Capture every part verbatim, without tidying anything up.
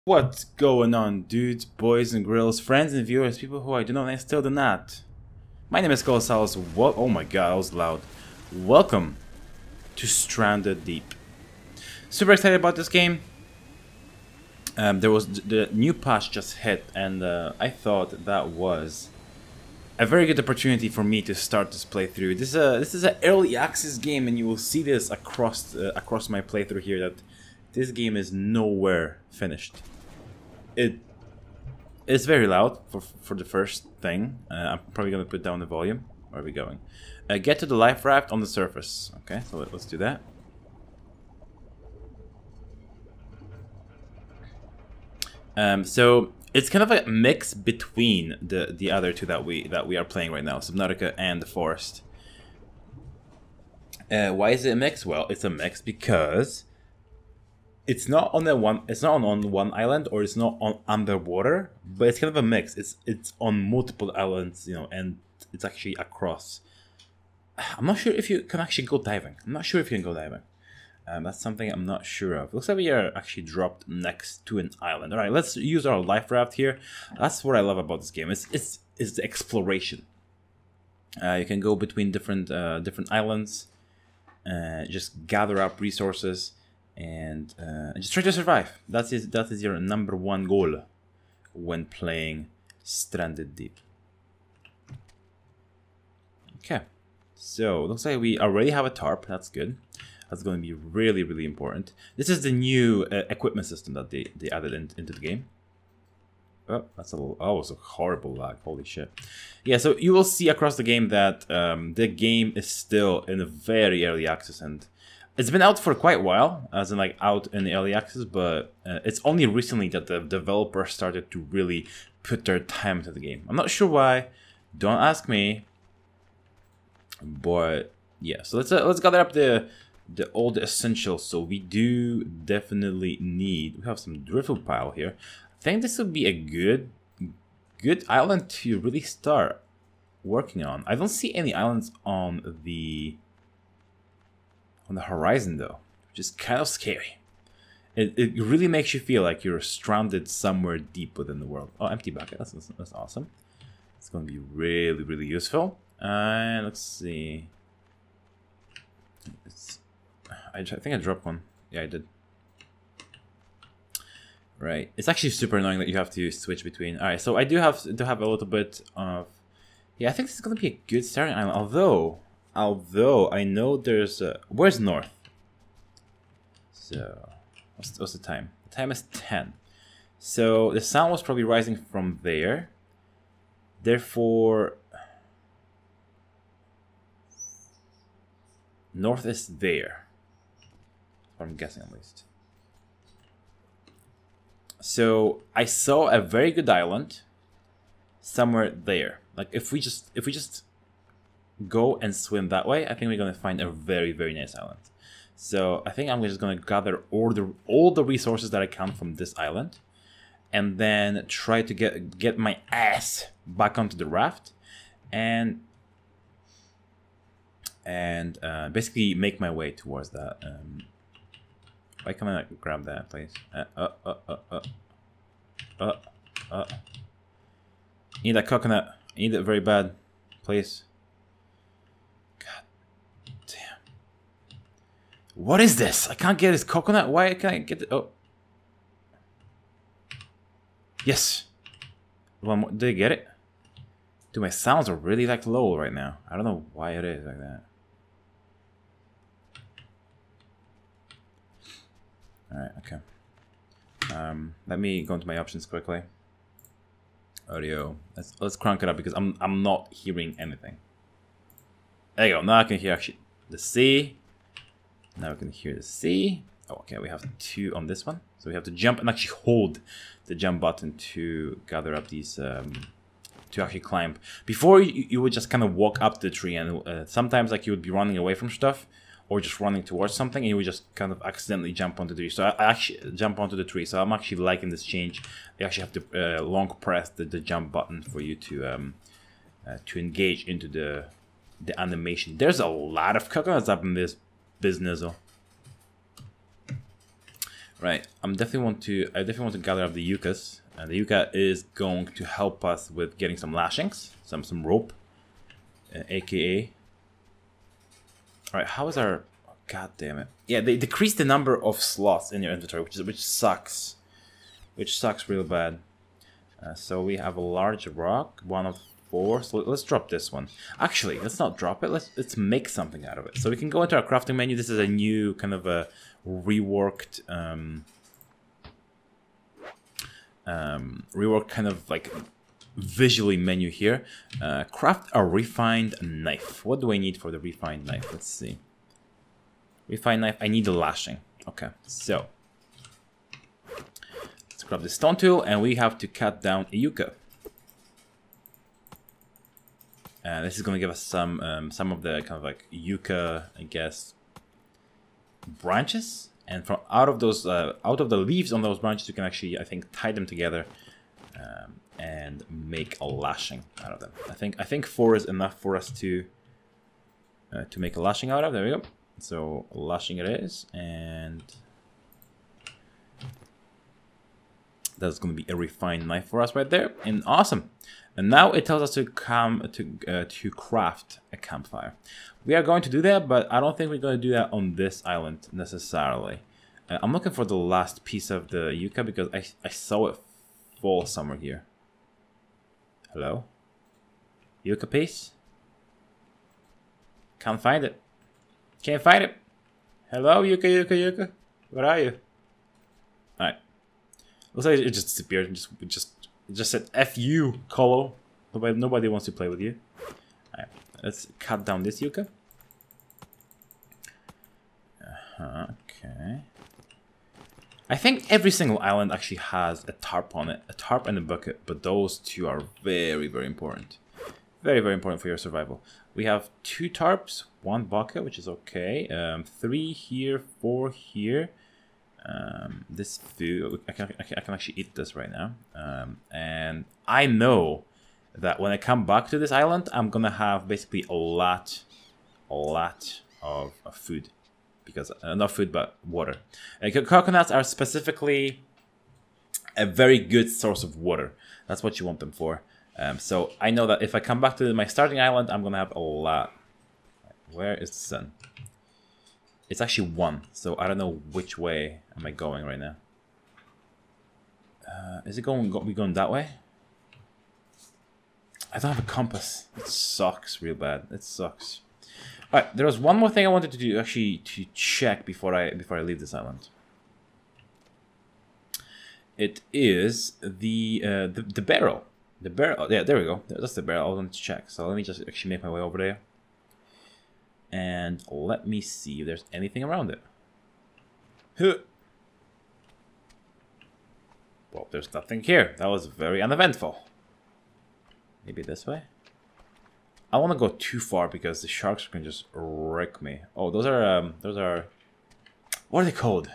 What's going on, dudes, boys and girls, friends and viewers, people who I do know and I still do not? My name is Kolosalus. What? Oh my god, that was loud. Welcome to Stranded Deep. Super excited about this game. Um, there was the new patch just hit, and uh, I thought that was a very good opportunity for me to start this playthrough. This is a this is an early access game, and you will see this across uh, across my playthrough here that this game is nowhere finished. It is very loud for for the first thing. Uh, I'm probably gonna put down the volume. Where are we going? Uh, get to the life raft on the surface. Okay, so let, let's do that. Um, so it's kind of a mix between the the other two that we that we are playing right now, Subnautica and the Forest. Uh, why is it a mix? Well, it's a mix because it's not on the one. It's not on, on one island, or it's not on underwater, but it's kind of a mix. It's it's on multiple islands, you know, and it's actually across. I'm not sure if you can actually go diving. I'm not sure if you can go diving. Um, that's something I'm not sure of. Looks like we are actually dropped next to an island. All right, let's use our life raft here. That's what I love about this game. It's it's it's the exploration. Uh, you can go between different uh, different islands, uh, just gather up resources, and uh, just try to survive. That is that is your number one goal when playing Stranded Deep. Okay, so looks like we already have a tarp. That's good. That's going to be really, really important. This is the new uh, equipment system that they, they added in, into the game. Oh, that's a little, oh, it's a horrible lag. Holy shit. Yeah, so you will see across the game that um, the game is still in a very early access, and it's been out for quite a while, as in like out in the early access, but uh, it's only recently that the developers started to really put their time into the game. I'm not sure why. Don't ask me. But yeah, so let's uh, let's gather up the the all the essentials. So we do definitely need, we have some driftwood pile here. I think this would be a good good island to really start working on. I don't see any islands on the on the horizon though, which is kind of scary. It, it really makes you feel like you're stranded somewhere deep within the world. Oh, empty bucket, that's, that's, that's awesome. It's going to be really, really useful. Uh, let's see. It's, I, I think I dropped one. Yeah, I did. Right. It's actually super annoying that you have to switch between. All right. So I do have to have a little bit of. Yeah, I think this is gonna be a good starting island. Although, although I know there's a, where's north. So what's what's the time? The time is ten. So the sun was probably rising from there. Therefore, north is there. I'm guessing at least. So I saw a very good island somewhere there. Like if we just if we just go and swim that way, I think we're gonna find a very very nice island. So I think I'm just gonna gather all the all the resources that I can from this island, and then try to get get my ass back onto the raft, and and uh, basically make my way towards that. Um, why can't I not grab that, please? Uh, uh, uh, uh, uh, uh, uh. Need that coconut. I need it very bad, please. God damn. What is this? I can't get this coconut. Why can't I get it? Oh. Yes. One more. Did I get it? Dude, my sounds are really like low right now. I don't know why it is like that. Alright, okay. Um, let me go into my options quickly. Audio. Let's let's crank it up because I'm I'm not hearing anything. There you go. Now I can hear actually the sea. Now we can hear the sea. Oh, okay. We have two on this one, so we have to jump and actually hold the jump button to gather up these. Um, to actually climb. Before you, you would just kind of walk up the tree, and uh, sometimes like you would be running away from stuff, or just running towards something, and you would just kind of accidentally jump onto the tree. So I, I actually jump onto the tree. So I'm actually liking this change. You actually have to uh, long press the, the jump button for you to um, uh, to engage into the the animation. There's a lot of coconuts up in this business. Right, I'm definitely want to. I definitely want to gather up the yuccas, and the yucca is going to help us with getting some lashings, some some rope, uh, aka. All right, how is our? Oh, God damn it! Yeah, they decrease the number of slots in your inventory, which is which sucks, which sucks real bad. Uh, so we have a large rock, one of four. So let's drop this one. Actually, let's not drop it. Let's let's make something out of it. So we can go into our crafting menu. This is a new kind of a reworked, um, um, reworked kind of like visually menu here. Uh, craft a refined knife. What do I need for the refined knife? Let's see. Refined knife. I need the lashing. Okay, so. Grab the stone tool, and we have to cut down a yucca. And this is going to give us some um, some of the kind of like yucca, I guess, branches. And from out of those, uh, out of the leaves on those branches, you can actually, I think, tie them together um, and make a lashing out of them. I think I think four is enough for us to uh, to make a lashing out of. There we go. So lashing it is, and. That's going to be a refined knife for us right there, and awesome. And now it tells us to come to uh, to craft a campfire. We are going to do that, but I don't think we're going to do that on this island necessarily. Uh, I'm looking for the last piece of the yucca because I I saw it fall somewhere here. Hello, yucca piece. Can't find it. Can't find it. Hello, yucca, yucca, yucca. Where are you? All right. Looks like it just disappeared. It just, it just, it just said "F you, Kolo." Nobody, nobody wants to play with you. Alright, let's cut down this yucca. Uh-huh, okay. I think every single island actually has a tarp on it, a tarp and a bucket, but those two are very, very important. Very, very important for your survival. We have two tarps, one bucket, which is okay. Um, three here, four here. Um, this food, I can, I can I can actually eat this right now, um, and I know that when I come back to this island, I'm gonna have basically a lot, a lot of, of food, because uh, not food but water. Uh, coconuts are specifically a very good source of water. That's what you want them for. Um, so I know that if I come back to my starting island, I'm gonna have a lot. Where is the sun? It's actually one, so I don't know which way am I going right now. Uh, is it going? Go, we going that way? I don't have a compass. It sucks real bad. It sucks. All right, there was one more thing I wanted to do, actually, to check before I before I leave this island. It is the uh, the the barrel. The barrel. Oh, yeah, there we go. That's the barrel I wanted to check. So let me just actually make my way over there. And let me see if there's anything around it. Huh. Well, there's nothing here. That was very uneventful. Maybe this way? I want to go too far because the sharks can just wreck me. Oh, those are, um, those are... What are they called?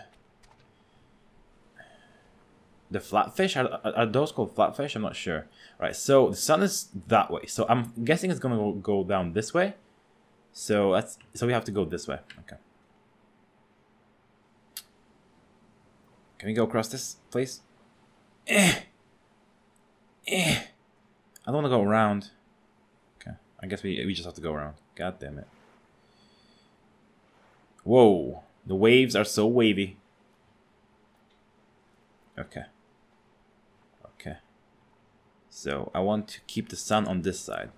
The flatfish? Are, are, are those called flatfish? I'm not sure. Right, so the sun is that way. So I'm guessing it's going to go down this way. So that's so we have to go this way. Okay. Can we go across this place? Eh. Eh. I don't want to go around. Okay. I guess we we just have to go around. God damn it. Whoa. The waves are so wavy. Okay. Okay. So I want to keep the sun on this side.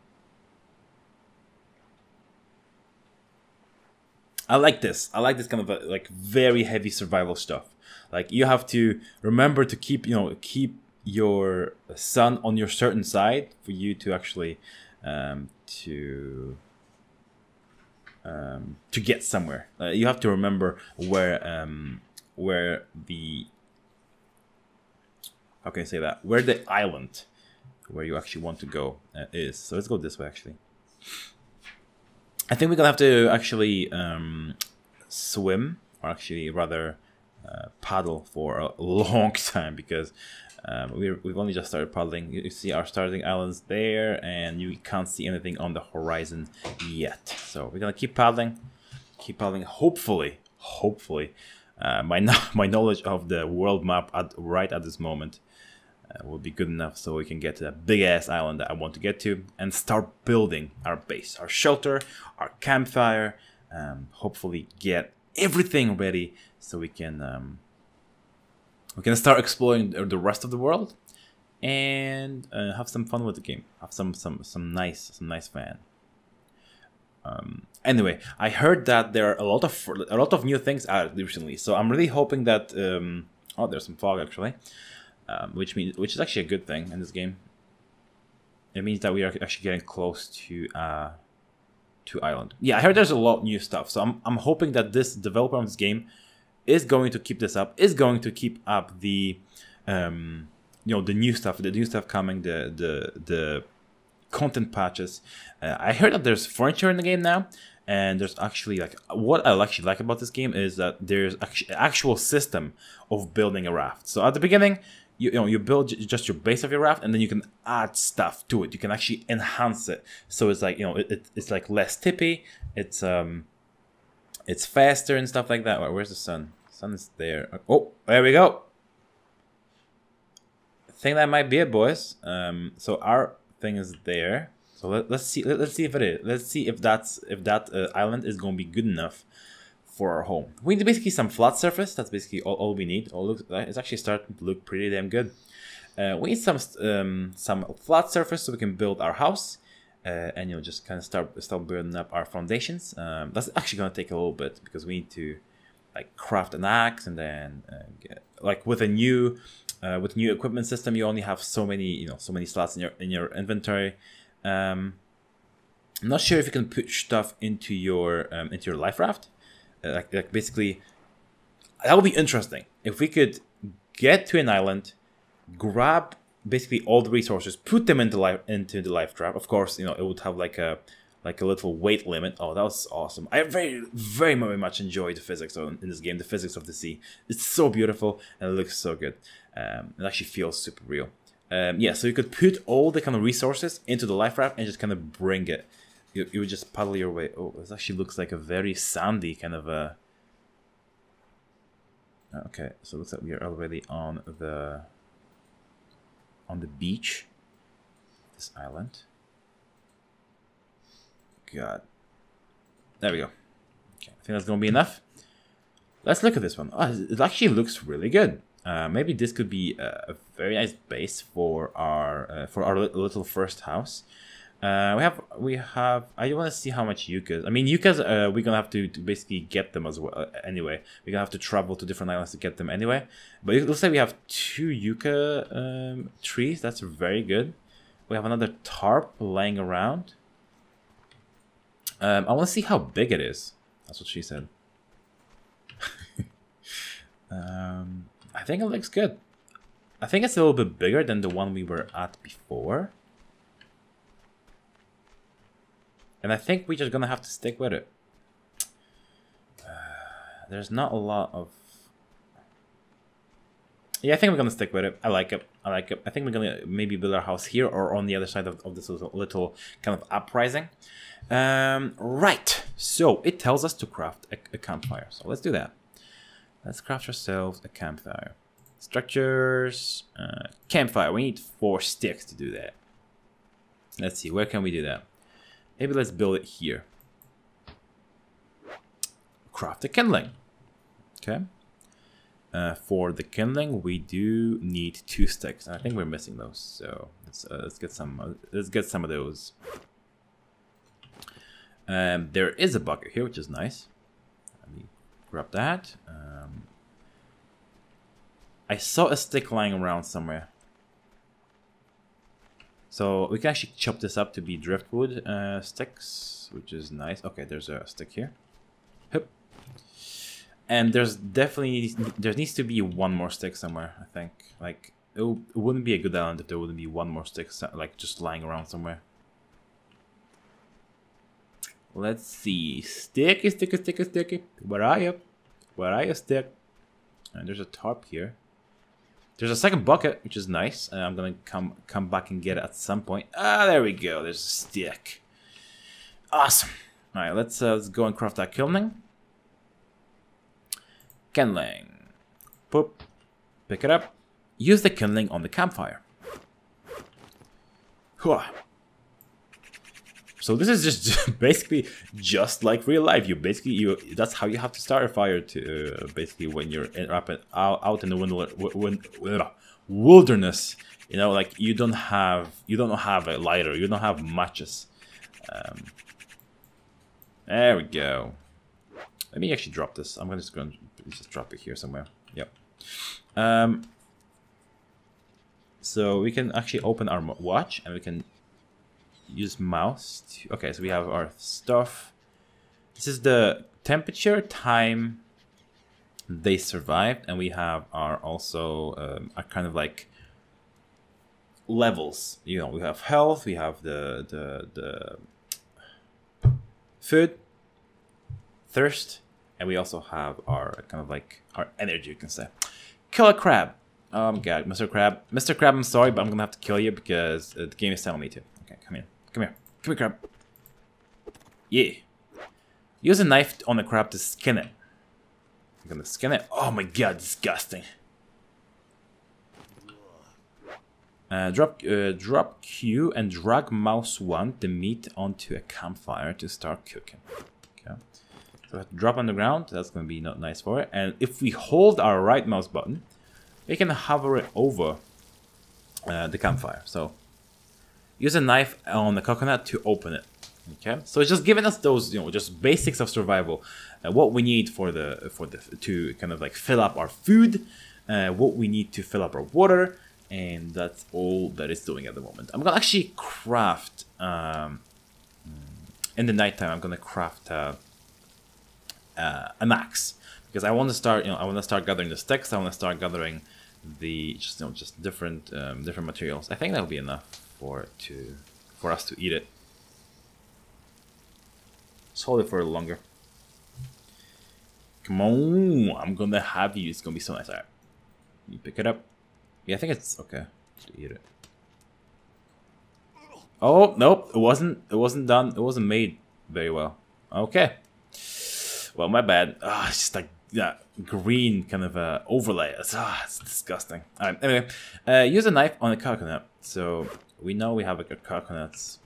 I like this. I like this kind of a, like very heavy survival stuff. Like you have to remember to keep, you know, keep your sun on your certain side for you to actually um, to um, to get somewhere. Uh, you have to remember where um, where the how can I say that? Where the island where you actually want to go uh, is. So let's go this way actually. I think we're gonna have to actually um, swim, or actually rather uh, paddle for a long time because um, we're, we've only just started paddling. You see our starting islands there, and you can't see anything on the horizon yet. So we're gonna keep paddling, keep paddling. Hopefully, hopefully, Uh, my no my knowledge of the world map at right at this moment uh, will be good enough so we can get to that big ass island that I want to get to and start building our base, our shelter, our campfire. Um, hopefully, get everything ready so we can um, we can start exploring the rest of the world and uh, have some fun with the game. Have some some some nice some nice fun. Um, anyway, I heard that there are a lot of a lot of new things out recently, so I'm really hoping that. Um, oh, there's some fog actually, um, which means which is actually a good thing in this game. It means that we are actually getting close to uh, to island. Yeah, I heard there's a lot of new stuff, so I'm I'm hoping that this developer of this game is going to keep this up, is going to keep up the um, you know the new stuff, the new stuff coming, the the the content patches. Uh, I heard that there's furniture in the game now, and there's actually like what I actually like about this game is that there's actually actual system of building a raft. So at the beginning, you, you know you build just your base of your raft, and then you can add stuff to it. You can actually enhance it. So it's like you know it, it, it's like less tippy. It's um it's faster and stuff like that. Where's the sun? The sun is there. Oh, there we go. I think that might be it, boys. Um, so our thing is there. So let, let's see. Let, let's see if it is. Let's see if that's if that uh, island is going to be good enough for our home. We need basically some flat surface. That's basically all, all we need. All looks, it's actually starting to look pretty damn good. Uh, we need some um, some flat surface so we can build our house, uh, and you know just kind of start start building up our foundations. Um, that's actually going to take a little bit because we need to like craft an axe and then uh, get, like with a new uh, with new equipment system, you only have so many you know so many slots in your in your inventory. Um, I'm not sure if you can put stuff into your um, into your life raft. Uh, like, like basically, that would be interesting if we could get to an island, grab basically all the resources, put them into life into the life raft. Of course, you know it would have like a like a little weight limit. Oh, that was awesome! I very very very much enjoy the physics of, in this game. The physics of the sea. It's so beautiful and it looks so good. Um, it actually feels super real. Um, yeah, so you could put all the kind of resources into the life raft and just kind of bring it. You, you would just paddle your way. Oh, this actually looks like a very sandy kind of a... Okay, so it looks like we are already on the on the beach. This island. God. There we go. Okay, I think that's going to be enough. Let's look at this one. Oh, it actually looks really good. Uh, maybe this could be a, a very nice base for our uh, for our little first house. Uh, we have we have. I want to see how much yuccas. I mean, yuccas. Uh, we're gonna have to, to basically get them as well. Uh, anyway, we're gonna have to travel to different islands to get them anyway. But it looks like we have two yucca um, trees. That's very good. We have another tarp laying around. Um, I want to see how big it is. That's what she said. um. I think it looks good. I think it's a little bit bigger than the one we were at before. And I think we're just gonna have to stick with it. Uh, there's not a lot of... Yeah, I think we're gonna stick with it. I like it. I like it. I think we're gonna maybe build our house here or on the other side of, of this little, little kind of uprising. Um, right. So it tells us to craft a, a campfire. So let's do that. Let's craft ourselves a campfire. Structures, uh, campfire. We need four sticks to do that. Let's see, where can we do that? Maybe let's build it here. Craft a kindling. Okay. Uh, for the kindling, we do need two sticks. I think we're missing those, so let's uh, let's get some. Uh, let's get some of those. Um, there is a bucket here, which is nice. Let me grab that. Um, I saw a stick lying around somewhere. So we can actually chop this up to be driftwood uh, sticks, which is nice. Okay, there's a stick here. Hup. And there's definitely, there needs to be one more stick somewhere, I think. Like, it, it wouldn't be a good island if there wouldn't be one more stick, like, just lying around somewhere. Let's see. Sticky, sticky, sticky, sticky. Where are you? Where are you, stick? And there's a tarp here. There's a second bucket, which is nice. And I'm gonna come come back and get it at some point. Ah, there we go. There's a stick. Awesome. All right, let's uh, let's go and craft that kilning. Kindling. Boop. Pick it up. Use the kindling on the campfire. Huh. So this is just basically just like real life. You basically you that's how you have to start a fire to uh, basically when you're in, up and out, out in the wind, wilderness. You know, like you don't have you don't have a lighter. You don't have matches. Um, there we go. Let me actually drop this. I'm gonna just go just drop it here somewhere. Yep. Um. So we can actually open our watch and we can use mouse to, okay, so we have our stuff. This is the temperature, time they survived, and we have our also um, our kind of like levels. You know, we have health, we have the the the food, thirst, and we also have our kind of like our energy, you can say. Kill a crab. Oh my god, Mister Crab. Mister Crab, I'm sorry, but I'm gonna have to kill you because uh, the game is telling me to. Okay, come here. Come here. Come here, crab. Yeah. Use a knife on the crab to skin it. I'm gonna skin it. Oh my god, disgusting. Uh, drop uh, drop Q and drag mouse one the meat onto a campfire to start cooking. Okay. So drop on the ground. That's gonna be not nice for it. And if we hold our right mouse button, we can hover it over uh, the campfire. So use a knife on the coconut to open it. Okay, so it's just giving us those, you know, just basics of survival, uh, what we need for the for the to kind of like fill up our food, uh, what we need to fill up our water, and that's all that it's doing at the moment. I'm gonna actually craft um, in the nighttime. I'm gonna craft uh, uh, an axe because I want to start, you know, I want to start gathering the sticks. I want to start gathering the just you know just different um, different materials. I think that'll be enough for it to for us to eat it. Let's hold it for longer. Come on, I'm gonna have you. It's gonna be so nice. Alright, you pick it up. Yeah, I think it's okay to eat it. Oh nope, it wasn't. It wasn't done. It wasn't made very well. Okay. Well, my bad. Ah, oh, it's just like that green kind of uh, overlay. It's, ah, it's disgusting. All right. Anyway, uh, use a knife on a coconut. So we know we have like a coconuts.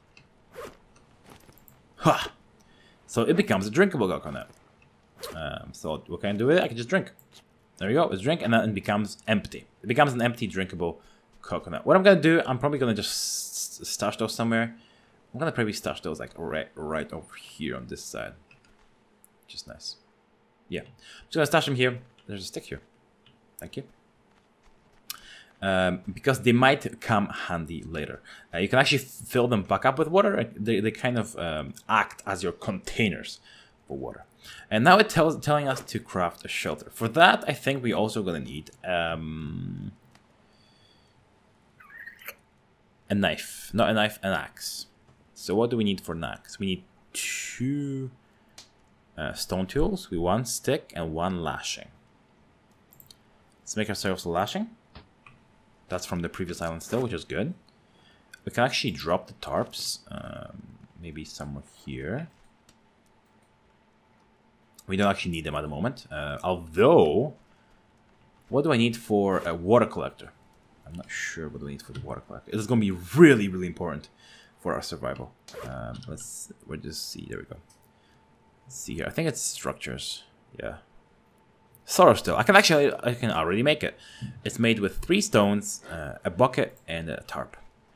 Ha! So it becomes a drinkable coconut. Um, so what can I do with it? I can just drink. There we go. It's drink, and then it becomes empty. It becomes an empty, drinkable coconut. What I'm gonna do? I'm probably gonna just stash those somewhere. I'm gonna probably stash those like right, right over here on this side. Just nice. Yeah. I'm just gonna stash them here. There's a stick here. Thank you. Um, because they might come handy later. Uh, you can actually fill them back up with water. They, they kind of um, act as your containers for water. And now it tells telling us to craft a shelter. For that, I think we're also gonna need um, a knife. Not a knife, an axe. So what do we need for an axe? We need two uh, stone tools, we one stick and one lashing. Let's make ourselves a lashing. That's from the previous island still, which is good. We can actually drop the tarps, um, maybe somewhere here. We don't actually need them at the moment. Uh, although, what do I need for a water collector? I'm not sure what do I need for the water collector. It's going to be really, really important for our survival. Um, let's we'll just see. There we go. Let's see here. I think it's structures. Yeah. Sorrow still. I can actually, I can already make it. It's made with three stones, uh, a bucket, and a tarp.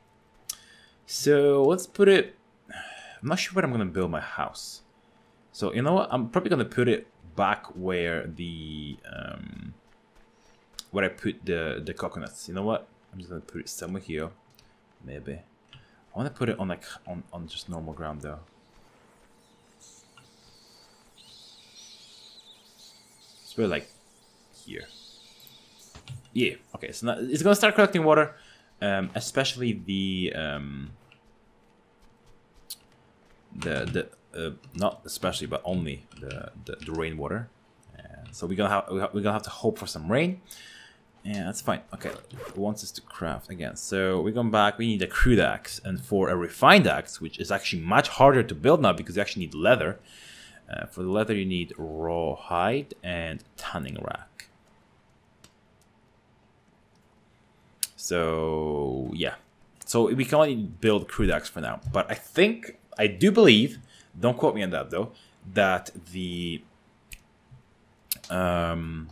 So let's put it. I'm not sure where I'm gonna build my house. So you know what? I'm probably gonna put it back where the um, where I put the the coconuts. You know what? I'm just gonna put it somewhere here. Maybe. I want to put it on like on on just normal ground though. We're like here. Yeah. Okay. So now it's gonna start collecting water, um, especially the um, the the uh, not especially, but only the the, the rainwater. And so we're gonna have we're gonna have to hope for some rain. Yeah, that's fine. Okay. It wants us to craft again. So we're going back. We need a crude axe, and for a refined axe, which is actually much harder to build now because you actually need leather. Uh, for the leather, you need raw hide and tanning rack. So yeah, so we can only build crude axe for now. But I think, I do believe, don't quote me on that though, that the um,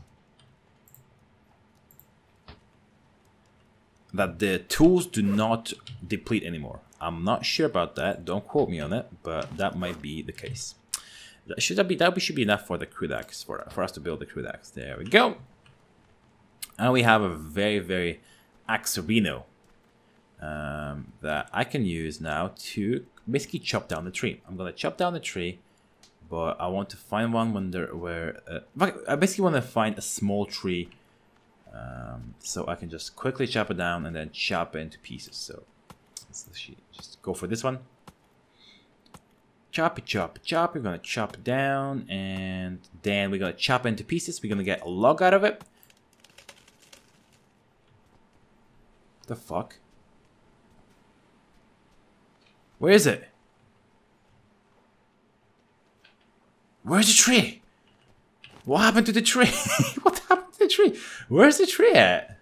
that the tools do not deplete anymore. I'm not sure about that. Don't quote me on it, but that might be the case. That should that be that should be enough for the crude axe for for us to build the crude axe. There we go. And we have a very very Axorino um, that I can use now to basically chop down the tree. I'm gonna chop down the tree, but I want to find one when there where uh, I basically want to find a small tree, um, so I can just quickly chop it down and then chop it into pieces. So let's just go for this one. Chop it, chop it, chop it. We're gonna chop it down, and then we're gonna chop it into pieces. We're gonna get a log out of it. The fuck? Where is it? Where's the tree? What happened to the tree? What happened to the tree? Where's the tree at?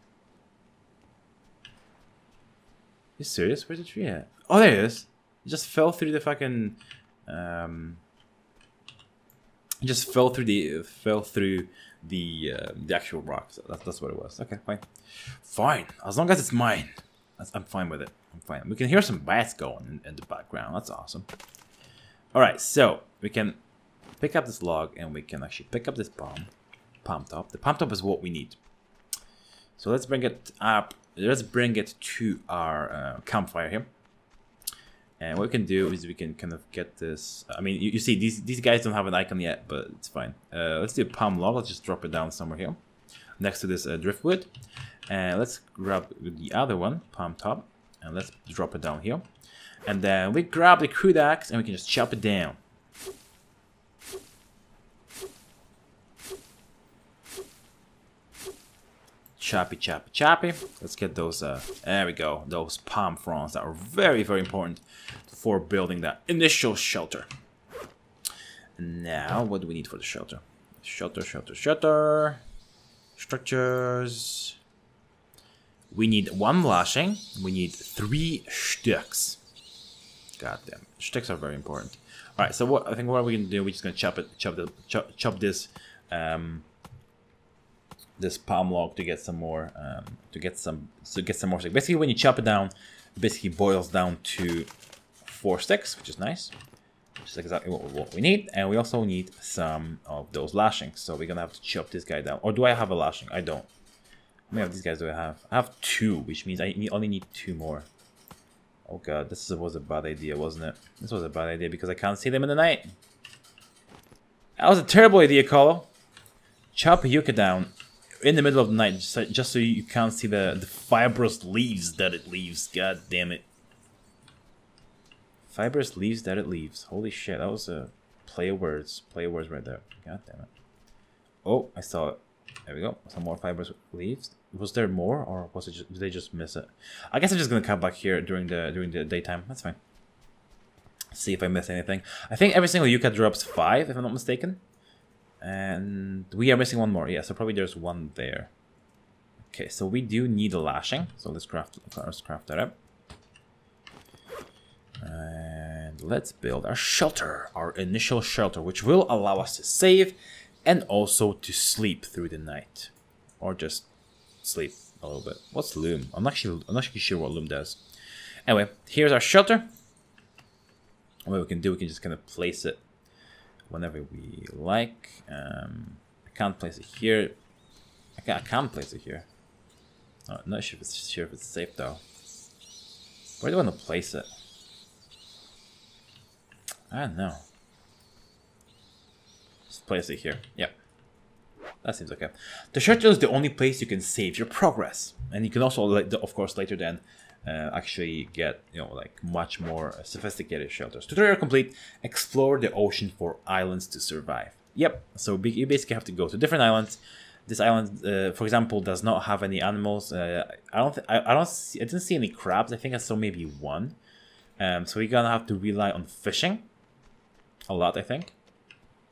You serious? Where's the tree at? Oh, there it is. It just fell through the fucking um it just fell through the fell through the uh, the actual rocks. That's that's what it was. Okay, fine. Fine. As long as it's mine. I'm fine with it. I'm fine. We can hear some bats going in, in the background. That's awesome. Alright, so we can pick up this log and we can actually pick up this palm. Palm top. The palm top is what we need. So let's bring it up. Let's bring it to our uh, campfire here. And what we can do is we can kind of get this. I mean, you, you see, these these guys don't have an icon yet, but it's fine. Uh, let's do a palm log. Let's just drop it down somewhere here, next to this uh, driftwood. And let's grab the other one, palm top, and let's drop it down here. And then we grab the crude axe and we can just chop it down. Choppy, choppy, choppy. Let's get those, uh, there we go, those palm fronds that are very, very important for building that initial shelter. And now, what do we need for the shelter? Shelter, shelter, shelter. Structures. We need one lashing. We need three sticks. God damn, sticks are very important. All right, so what I think what we're gonna do, we're just gonna chop it, chop the, chop, chop this, um, this palm log to get some more, um, to get some, to get some more sticks. Basically, when you chop it down, it basically boils down to four sticks, which is nice. Which is exactly what, what we need, and we also need some of those lashings. So we're gonna have to chop this guy down. Or do I have a lashing? I don't. How many of these guys do I have? I have two, which means I only need two more. Oh god, this was a bad idea, wasn't it? This was a bad idea because I can't see them in the night. That was a terrible idea, Kolo. Chop a yucca down in the middle of the night just so, just so you can't see the, the fibrous leaves that it leaves. God damn it. Fibrous leaves that it leaves. Holy shit, that was a play of words. Play of words right there. God damn it. Oh, I saw it. There we go. Some more fibrous leaves. Was there more, or was it just, did they just miss it? I guess I'm just gonna come back here during the during the daytime. That's fine. See if I miss anything. I think every single yucca drops five, if I'm not mistaken. And we are missing one more. Yeah, so probably there's one there. Okay, so we do need a lashing. So let's craft let's craft that up. And let's build our shelter, our initial shelter, which will allow us to save and also to sleep through the night, or just sleep a little bit. What's loom? I'm actually I'm not actually sure what loom does. Anyway, here's our shelter. What we can do, we can just kind of place it whenever we like. Um, I can't place it here. I can I can place it here. Oh, I'm not sure if it's sure if it's safe though. Where do I want to place it? I don't know. Just place it here. Yep. That seems okay. The shelter is the only place you can save your progress. And you can also, of course, later then uh, actually get, you know, like much more sophisticated shelters. Tutorial complete. Explore the ocean for islands to survive. Yep. So you basically have to go to different islands. This island, uh, for example, does not have any animals. Uh, I don't. I, I don't. See, I didn't see any crabs. I think I saw maybe one. Um, so we're gonna have to rely on fishing. A lot, I think.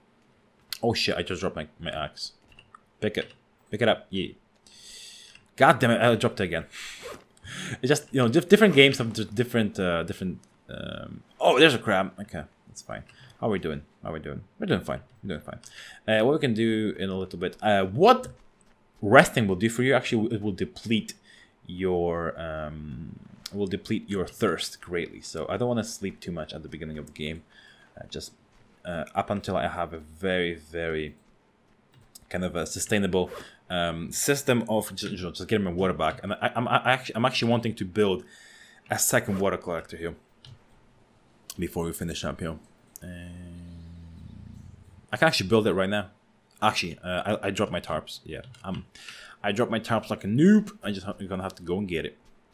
Oh shit, I just dropped my, my axe. Pick it. Pick it up. Yeah. God damn it, I dropped it again. It's just, you know, different games have different, uh, different... Um... Oh, there's a crab. Okay, that's fine. How are we doing? How are we doing? We're doing fine. We're doing fine. Uh, what we can do in a little bit... Uh, what resting will do for you, actually, it will deplete your... Um, will deplete your thirst greatly. So I don't want to sleep too much at the beginning of the game. Uh, just uh, up until I have a very, very... kind of a sustainable um, system of just, just getting my water back, and I, I'm I actually I'm actually wanting to build a second water collector here before we finish up here. And I can actually build it right now. Actually, uh, I I dropped my tarps. Yeah, um, I dropped my tarps like a noob. I just I'm gonna have to go and get it.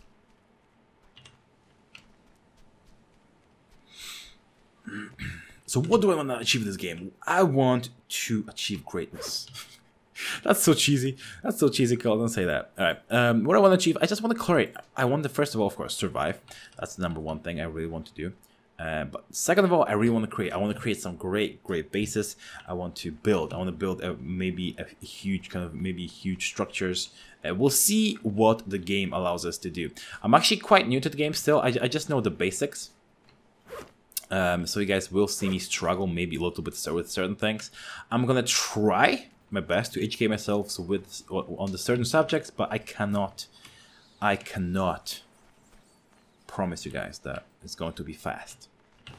So what do I want to achieve in this game? I want to achieve greatness. That's so cheesy. That's so cheesy, Cole. Don't say that. All right. Um, what I want to achieve, I just want to clear. I want to, first of all, of course, survive. That's the number one thing I really want to do. Uh, but second of all, I really want to create. I want to create some great, great bases. I want to build. I want to build a, maybe a huge kind of maybe huge structures. Uh, we'll see what the game allows us to do. I'm actually quite new to the game still. I, I just know the basics. Um, so you guys will see me struggle maybe a little bit with certain things. I'm gonna try my best to educate myself with on the certain subjects, but I cannot, I cannot promise you guys that it's going to be fast.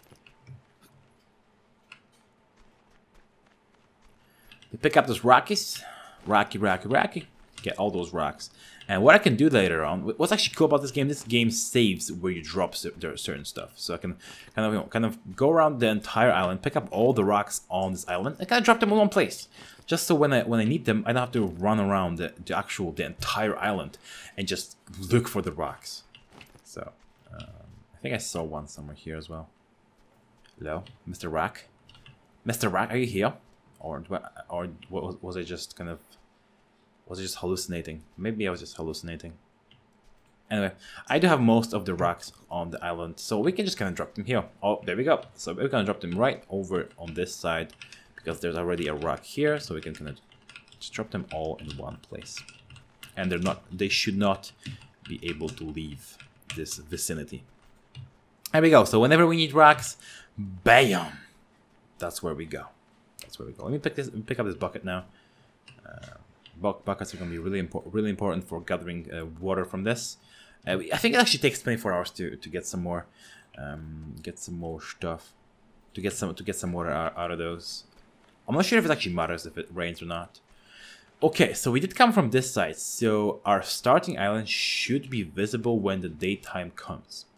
You pick up those rockies, rocky, rocky, rocky. Get all those rocks. And what I can do later on, what's actually cool about this game, this game saves where you drop certain stuff. So I can kind of, you know, kind of go around the entire island, pick up all the rocks on this island, and kind of drop them in one place. Just so when I when I need them, I don't have to run around the, the actual, the entire island and just look for the rocks. So, um, I think I saw one somewhere here as well. Hello, Mister Rock? Mister Rock, are you here? Or, or was, was I just kind of... Was I just hallucinating? Maybe I was just hallucinating. Anyway, I do have most of the rocks on the island, so we can just kind of drop them here. Oh, there we go. So we're gonna drop them right over on this side because there's already a rock here, so we can kind of just drop them all in one place. And they're not. They should not be able to leave this vicinity. There we go. So whenever we need rocks, bam! That's where we go. That's where we go. Let me pick this. Pick up this bucket now. Uh, Buckets are going to be really important, really important for gathering uh, water from this. Uh, I think it actually takes twenty-four hours to to get some more, um, get some more stuff, to get some to get some water out, out of those. I'm not sure if it actually matters if it rains or not. Okay, so we did come from this side, so our starting island should be visible when the daytime comes.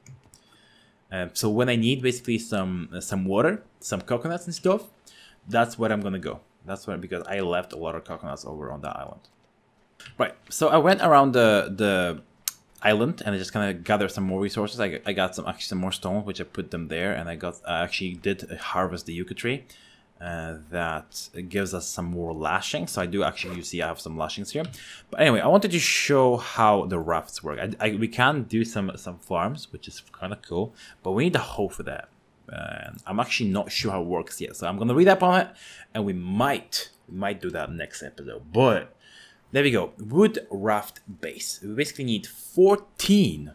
Um, so when I need basically some uh, some water, some coconuts and stuff, that's where I'm gonna go. That's why, because I left a lot of coconuts over on the island. Right, so I went around the the island and I just kind of gathered some more resources. I, I got some actually some more stones, which I put them there, and I got I actually did harvest the yucca tree. Uh, that gives us some more lashing. So I do actually, you see, I have some lashings here. But anyway, I wanted to show how the rafts work. I, I, we can do some some farms, which is kind of cool, but we need a hoe for that. Uh, I'm actually not sure how it works yet, so I'm gonna read up on it, and we might we might do that next episode. But there we go, wood raft base. We basically need fourteen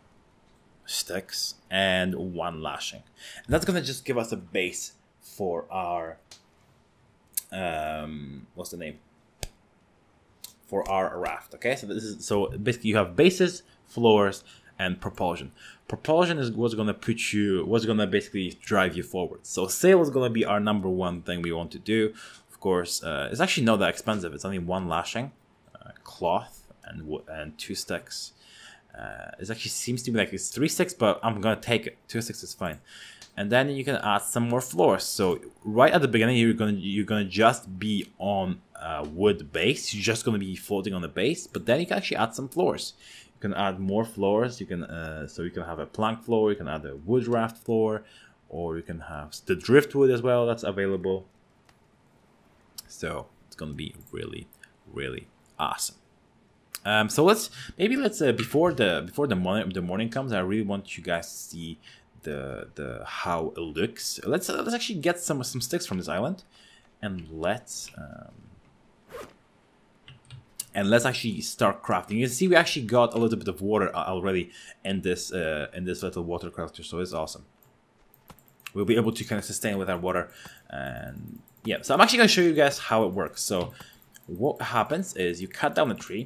sticks and one lashing, and that's gonna just give us a base for our um, what's the name? For our raft. Okay, so this is so basically you have bases, floors, and propulsion. Propulsion is what's gonna put you, what's gonna basically drive you forward. So sail is gonna be our number one thing we want to do. Of course, uh, it's actually not that expensive. It's only one lashing, uh, cloth, and wood, and two sticks. Uh, it actually seems to be like it's three sticks, but I'm gonna take it. Two sticks is fine. And then you can add some more floors. So right at the beginning, you're gonna you're gonna just be on a wood base. You're just gonna be floating on the base, but then you can actually add some floors. You can add more floors. You can uh, so you can have a plank floor. You can add a wood raft floor, or you can have the driftwood as well. That's available. So it's gonna be really, really awesome. Um, so let's maybe let's uh, before the before the morning the morning comes, I really want you guys to see the the how it looks. Let's uh, let's actually get some some sticks from this island, and let's um, and let's actually start crafting. You can see we actually got a little bit of water already in this uh, in this little water collector, so it's awesome. We'll be able to kind of sustain with our water, and yeah. So I'm actually going to show you guys how it works. So what happens is you cut down a tree,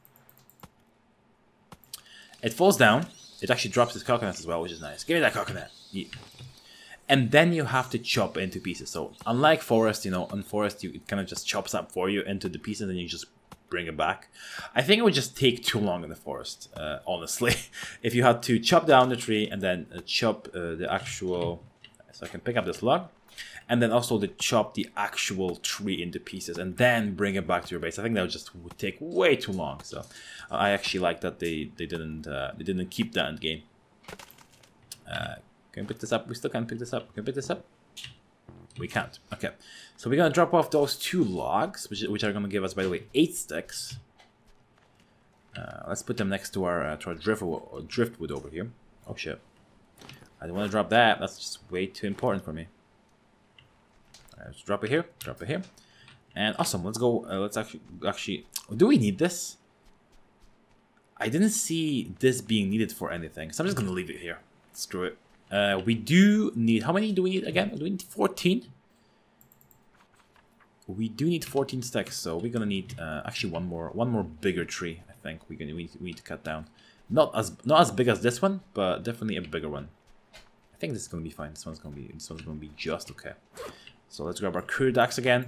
it falls down, it actually drops its coconuts as well, which is nice. Give me that coconut. Yeah. And then you have to chop into pieces. So unlike forest, you know, on forest, you, it kind of just chops up for you into the pieces and you just bring it back. I think it would just take too long in the forest, uh, honestly. If you had to chop down the tree and then uh, chop uh, the actual... So I can pick up this log. And then also to chop the actual tree into pieces and then bring it back to your base. I think that would just would take way too long. So uh, I actually like that they, they, didn't, uh, they didn't keep that in game. Uh, Can we pick this up? We still can't pick this up. Can we pick this up? We can't. Okay. So we're going to drop off those two logs, which, which are going to give us, by the way, eight sticks. Uh, let's put them next to our, uh, to our driftwood, or driftwood over here. Oh, shit. I don't want to drop that. That's just way too important for me. All right, let's drop it here. Drop it here. And awesome. Let's go. Uh, let's actually... Actually, do we need this? I didn't see this being needed for anything. So I'm just going to leave it here. Screw it. Uh, we do need, how many do we need again? Do we need fourteen? We do need fourteen sticks, so we're gonna need uh, actually one more, one more bigger tree. I think we're gonna we, we need to cut down. Not as not as big as this one, but definitely a bigger one. I think this is gonna be fine. This one's gonna be this one's gonna be just okay. So let's grab our crude axe again,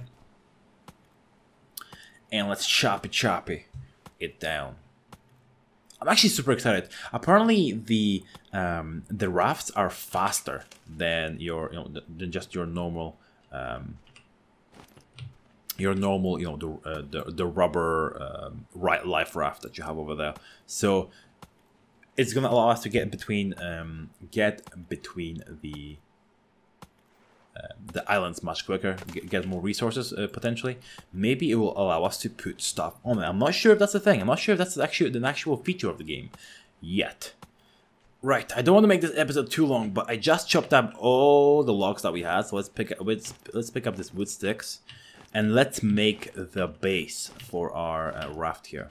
and let's choppy choppy it down. I'm actually super excited. Apparently, the um, the rafts are faster than your you know than just your normal um, your normal you know the uh, the, the rubber um, right life raft that you have over there. So it's gonna allow us to get between um, get between the Uh, the islands much quicker, get, get more resources uh, potentially. Maybe it will allow us to put stuff on it. I'm not sure if that's a thing. I'm not sure if that's actually an actual feature of the game yet. Right, I don't want to make this episode too long, but I just chopped up all the logs that we had. So let's pick up let's, let's pick up this wood sticks and let's make the base for our uh, raft here.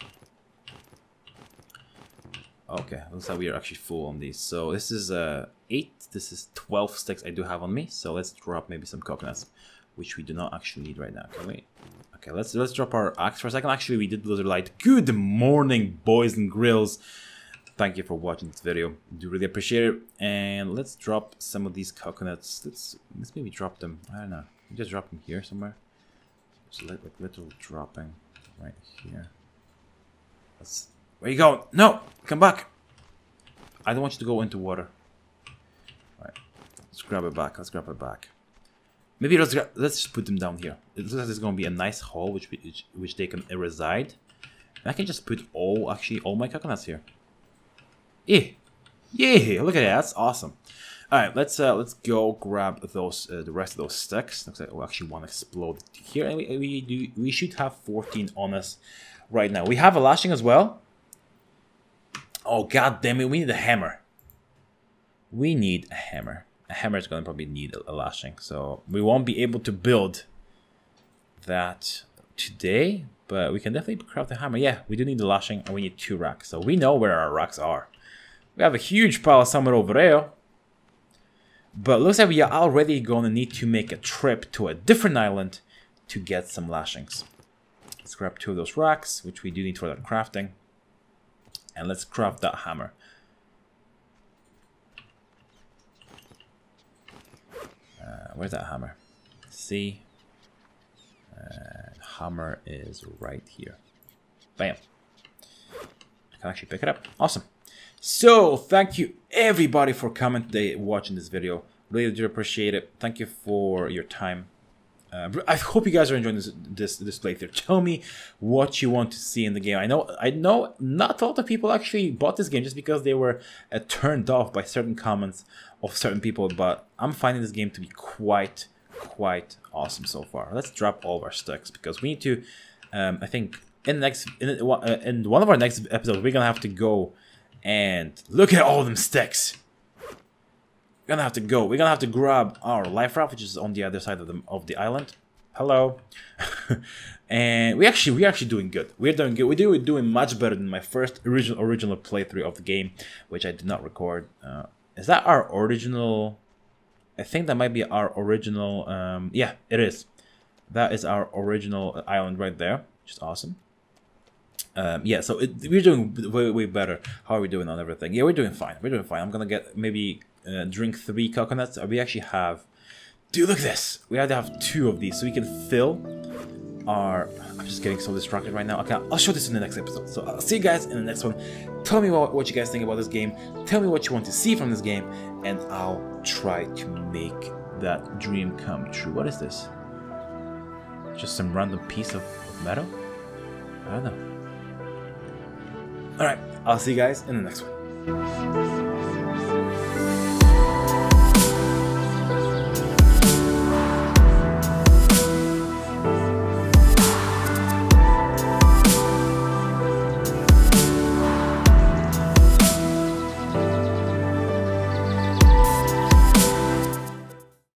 Okay, looks like we are actually full on these. So this is uh, eight, this is twelve sticks I do have on me. So let's drop maybe some coconuts, which we do not actually need right now. Can we? Okay, let's let's drop our axe for a second. Actually, we did lose our light. Good morning, boys and grills. Thank you for watching this video. I do really appreciate it. And let's drop some of these coconuts. Let's let's maybe drop them. I don't know. Just drop them here somewhere. Just like little dropping right here. Let's. Where you going? No! Come back! I don't want you to go into water. Alright. Let's grab it back. Let's grab it back. Maybe let's let's just put them down here. It looks like there's going to be a nice hole which, which which they can reside. And I can just put all, actually, all my coconuts here. Yeah! Yeah! Look at that. That's awesome. Alright, let's uh, let's go grab those uh, the rest of those sticks. Looks like we actually want to explode here. And we, we, do, we should have fourteen on us right now. We have a lashing as well. Oh, god damn it, we need a hammer. We need a hammer. A hammer is going to probably need a, a lashing. So we won't be able to build that today, but we can definitely craft a hammer. Yeah, we do need the lashing and we need two racks. So we know where our racks are. We have a huge pile somewhere over there. But looks like we are already going to need to make a trip to a different island to get some lashings. Let's grab two of those racks, which we do need for that crafting. And let's craft that hammer. Uh, where's that hammer? See? Uh, hammer is right here. Bam. I can actually pick it up. Awesome. So, thank you everybody for coming today, watching this video. Really do appreciate it. Thank you for your time. Uh, I hope you guys are enjoying this this this playthrough. Tell me what you want to see in the game. I know I know not a lot of people actually bought this game just because they were uh, turned off by certain comments of certain people, but I'm finding this game to be quite quite awesome so far. Let's drop all of our sticks because we need to. Um, I think in the next in, uh, in one of our next episodes we're gonna have to go and look at all them sticks. We're gonna have to go. We're gonna have to grab our life raft, which is on the other side of the of the island, Hello. And we actually we're actually doing good. We're doing good. We're doing, we're doing much better than my first original original playthrough of the game, which I did not record. Uh, is that our original? I think that might be our original. Um, yeah, it is. That is our original island right there, which is awesome. Um, yeah, so it, we're doing way, way better. How are we doing on everything? Yeah, we're doing fine. We're doing fine. I'm gonna get maybe uh, drink three coconuts. We actually have. Dude, look at this. We have to have two of these so we can fill our. I'm just getting so distracted right now. Okay, I'll show this in the next episode. So I'll see you guys in the next one. Tell me what, what you guys think about this game. Tell me what you want to see from this game, and I'll try to make that dream come true. What is this? Just some random piece of, of metal? I don't know. Alright, I'll see you guys in the next one.